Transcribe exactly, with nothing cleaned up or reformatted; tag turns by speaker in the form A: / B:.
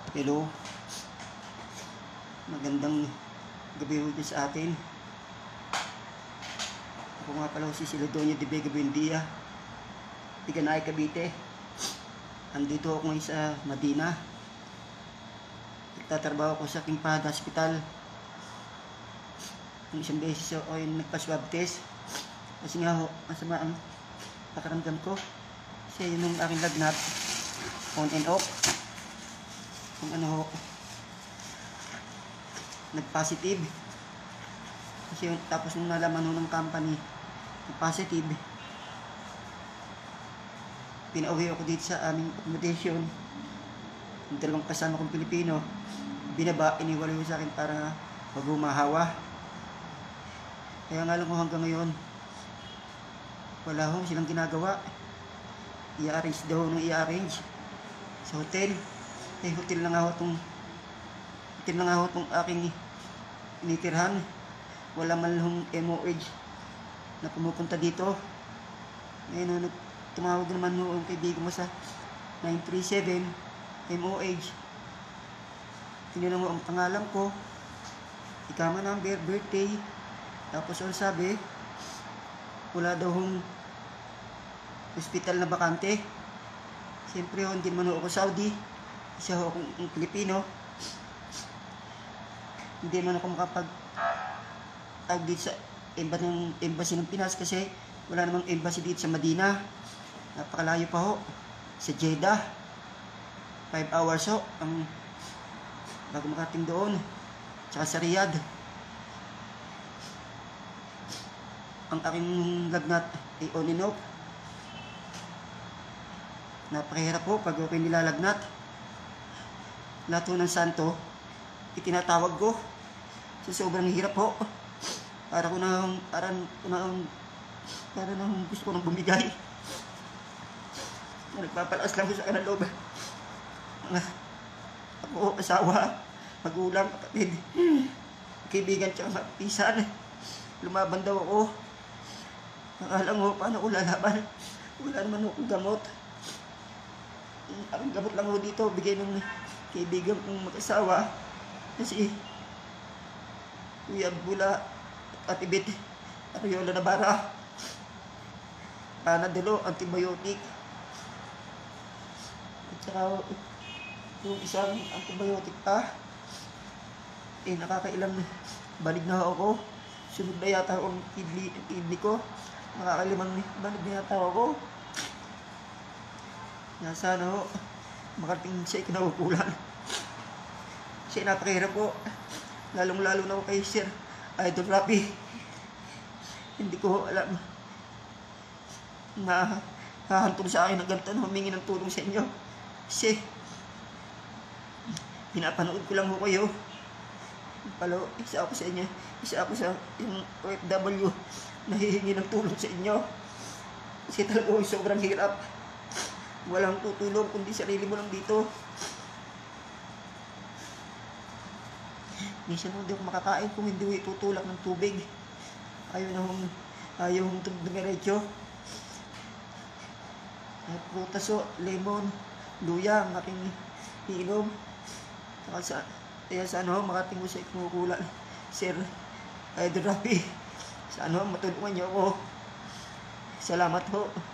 A: Hello, magandang gabi ulit sa atin. Ako nga pala si Siladonio de Vega Buendia, Tiganay, Cavite. Andito ako ngayon sa Madina. Nagtatrabaho ko sa King Fahd Hospital. Yung isang beses ako yung nagpa-swab test. Kasi nga ho, masama ang pakaramdam ko. Kasi yun yung aking lagnat, on and off. Kung ano ho, nag-positive. Kasi yun, tapos nung nalaman ho ng company, nag-positive, pinauwi ako dito sa aming accommodation. Yung dalawang kasama kong Pilipino, binaba, iniwala ho sa akin para wag humahawa. Kaya nga lang ho hanggang ngayon, wala ho silang ginagawa. I-arrange daw nung i-arrange sa hotel. Eh, hotel na nga ho itong hotel na nga ho itong aking initirhan. Wala man lang M O H na pumupunta dito. Ngayon, no, tumawag naman ho ang kaibigan mo sa nine three seven M O H. Tinanong mo ang pangalan ko, ikama number, birthday. Tapos ang sabi, wala daw hong hospital na bakante. Siyempre ho, hindi naman ho ako Saudi. Isa ho akong Pilipino. Hindi man ako makapag tag dito sa embassy ng, embassy ng Pinas kasi wala namang embassy dito sa Madina. Napakalayo pa ho. Sa Jeddah. five hours ho ang bago makating doon. Tsaka sa Riyadh. Ang aking lagnat ay on and off. Napakahirap po pag ako'y nilalagnat. Lahat ng santo, itinatawag ko. So, sobrang hirap po. Para ko na, para, na, para na gusto ko nang bumigay. Nagpapalakas lang ko sa kanang loob. Mga ako, asawa, magulang, kapatid, kaibigan, tsaka pisan. Lumaban daw ako. Nakalang mo, paano ko lalaban? Wala naman akong gamot. Ang gamot lang ako dito, bigay ng kaibigan kong mag-asawa na si Kuya Bula at Ibit Ariola Navarra. Panadolo, antibiotic. At saka yung isang antibiotic pa, eh nakakailang balik na ako. Sunod na yata ang kidney, kidney ko. Nakakalimang balik na yata ako. Nasa na ho, makarating siya ikinakukulan. Siya napakahirap po. Lalong lalo na ako kay Sir Idol Rapi. Hindi ko alam na hahantong sa akin ng ganito na humingi ng tulong sa inyo. Kasi pinapanood ko lang ho kayo. Palo, isa ako sa inyo. Isa ako sa yung O F W na hihingi ng tulong sa inyo. Kasi talaga ho, sobrang hirap. Walang tutulong kundi sarili mo lang dito. Minsan hindi ako makakain kung hindi ko itutulak ng tubig. Ayaw na hong, ayaw hong dumiretso. Prutas o, lemon, luya, ang aking iinom. Saka sa, kaya sa ano, makating ko sa ikumukulan. Sir Idol Rapi, sa ano, matulungan niyo ako. Salamat ho.